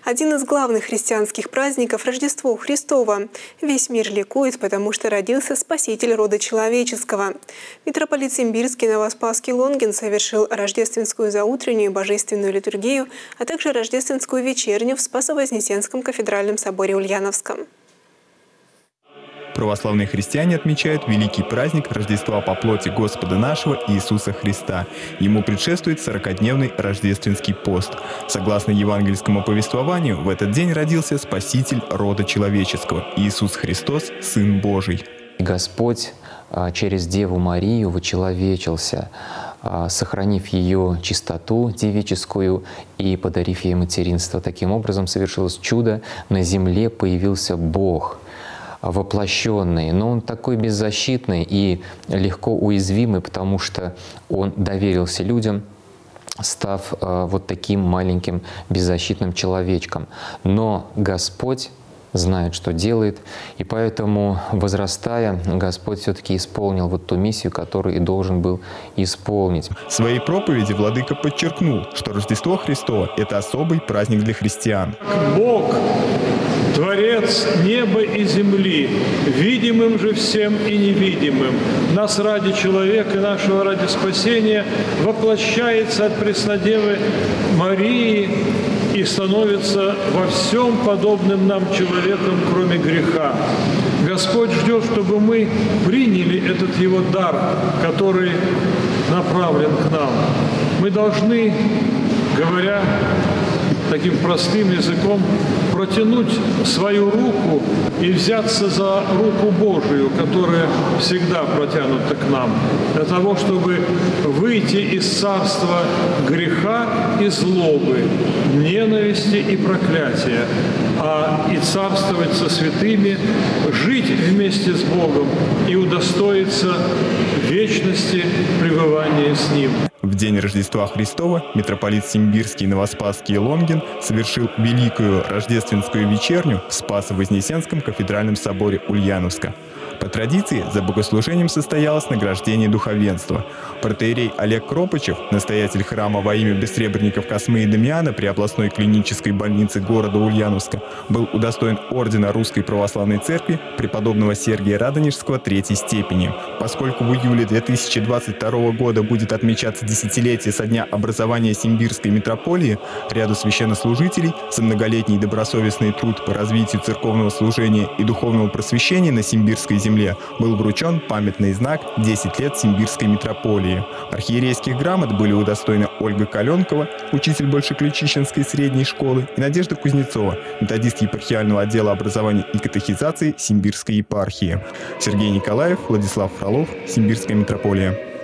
Один из главных христианских праздников – Рождество Христово. Весь мир ликует, потому что родился Спаситель рода человеческого. Митрополит Симбирский Новоспасский Лонгин совершил рождественскую заутреннюю божественную литургию, а также рождественскую вечерню в Спасо-Вознесенском кафедральном соборе Ульяновском. Православные христиане отмечают великий праздник Рождества по плоти Господа нашего Иисуса Христа. Ему предшествует 40-дневный рождественский пост. Согласно евангельскому повествованию, в этот день родился Спаситель рода человеческого – Иисус Христос, Сын Божий. Господь через Деву Марию вочеловечился, сохранив ее чистоту девическую и подарив ей материнство. Таким образом совершилось чудо, на земле появился Бог воплощенный, но он такой беззащитный и легко уязвимый, потому что он доверился людям, став вот таким маленьким беззащитным человечком. Но Господь знает, что делает, и поэтому, возрастая, Господь все-таки исполнил вот ту миссию, которую и должен был исполнить. В своей проповеди владыка подчеркнул, что Рождество Христово – это особый праздник для христиан. Бог, Творец неба и земли, видимым же всем и невидимым, нас ради человека, нашего ради спасения, воплощается от Преснодевы Марии и становится во всем подобным нам человеком, кроме греха. Господь ждет, чтобы мы приняли этот Его дар, который направлен к нам. Мы должны, говоря таким простым языком, протянуть свою руку и взяться за руку Божию, которая всегда протянута к нам, для того, чтобы выйти из царства греха и злобы, ненависти и проклятия, и царствовать со святыми, жить вместе с Богом и удостоиться вечности пребывания с Ним. В день Рождества Христова митрополит Симбирский Новоспасский Лонгин совершил великую рождественскую вечерню в Спасо-Вознесенском кафедральном соборе Ульяновска. По традиции за богослужением состоялось награждение духовенства. Протоиерей Олег Кропачев, настоятель храма во имя бессребренников Космы и Дамиана при областной клинической больнице города Ульяновска, был удостоен ордена Русской Православной Церкви преподобного Сергия Радонежского третьей степени. Поскольку в июле 2022 года будет отмечаться десятилетие со дня образования Симбирской митрополии, ряду священнослужителей за многолетний добросовестный труд по развитию церковного служения и духовного просвещения на Симбирской земле был вручен памятный знак «10 лет Симбирской митрополии». Архиерейских грамот были удостоены Ольга Каленкова, учитель Большеключищенской средней школы, и Надежда Кузнецова, методист епархиального отдела образования и катехизации Симбирской епархии. Сергей Николаев, Владислав Фролов, Симбирская митрополия.